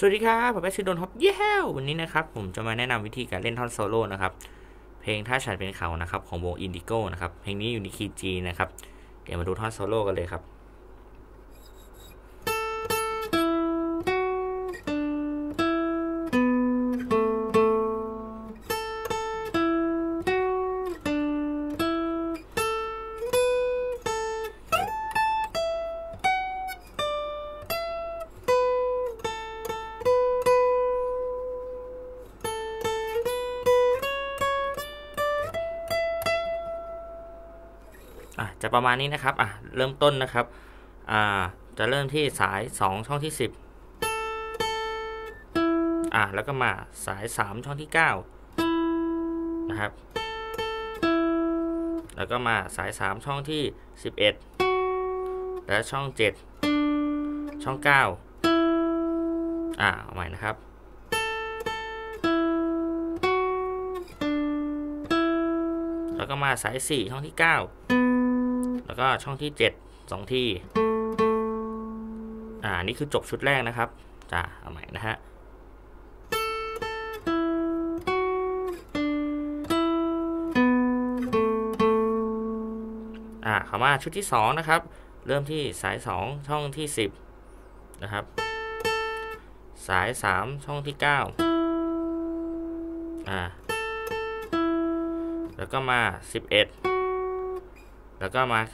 สวัสดีครับผมแอชชิดนท็อปเย้วันนี้นะครับผมจะมาแนะนำวิธีการเล่นท่อนโซโล่นะครับเพลงถ้าฉันเป็นเขานะครับของวงอินดิโก้นะครับเพลงนี้อยู่ในคีย์ G นะครับเดี๋ยวมาดูท่อนโซโล่กันเลยครับจะประมาณนี้นะครับเริ่มต้นนะครับจะเริ่มที่สาย2ช่องที่10แล้วก็มาสาย3ช่องที่9นะครับแล้วก็มาสาย3ช่องที่11และช่อง7ช่อง9เอาใหม่นะครับแล้วก็มาสาย4ช่องที่9แล้วก็ช่องที่7 2ที่นี่คือจบชุดแรกนะครับเอาใหม่นะฮะเข้ามาชุดที่2นะครับเริ่มที่สาย2ช่องที่10นะครับสาย3ช่องที่9แล้วก็มา11แล้วก็มา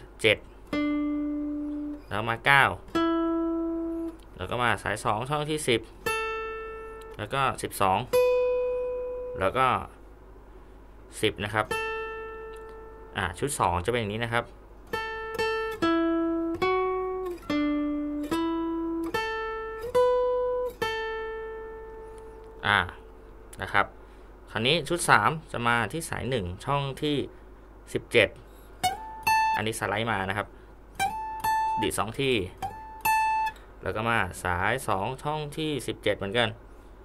7แล้วมา9แล้วก็มาสาย2ช่องที่10แล้วก็12แล้วก็10นะครับชุด2จะเป็นอย่างนี้นะครับนะครับคราวนี้ชุด3จะมาที่สาย1ช่องที่17อันนี้สไลด์มานะครับดีด2ที่แล้วก็มาสาย2ช่องที่17เหมือนกัน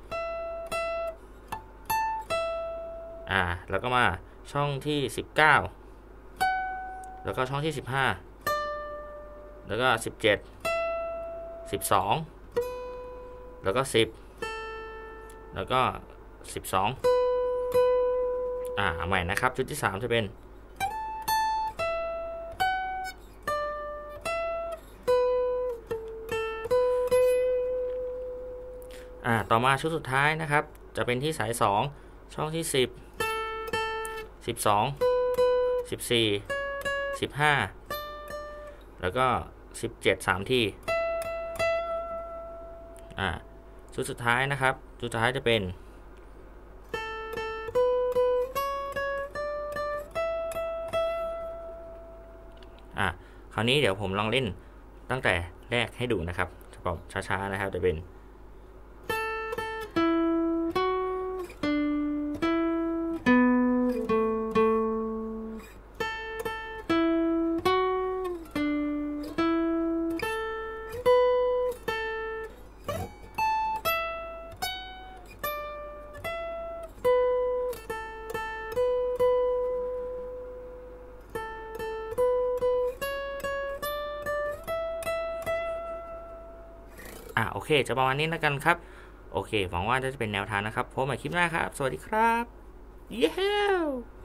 แล้วก็มาช่องที่19แล้วก็ช่องที่15แล้วก็17 12แล้วก็10แล้วก็12ใหม่นะครับชุดที่3จะเป็นต่อมาชุดสุดท้ายนะครับจะเป็นที่สาย2ช่องที่10 12 14 15แล้วก็17 3ที่ชุดสุดท้ายนะครับชุดสุดท้ายจะเป็นคราวนี้เดี๋ยวผมลองเล่นตั้งแต่แรกให้ดูนะครับช้าๆนะครับจะเป็นโอเคจะประมาณนี้แล้วกันครับโอเคหวังว่าจะเป็นแนวทางนะครับพบกันใหม่คลิปหน้าครับสวัสดีครับเย้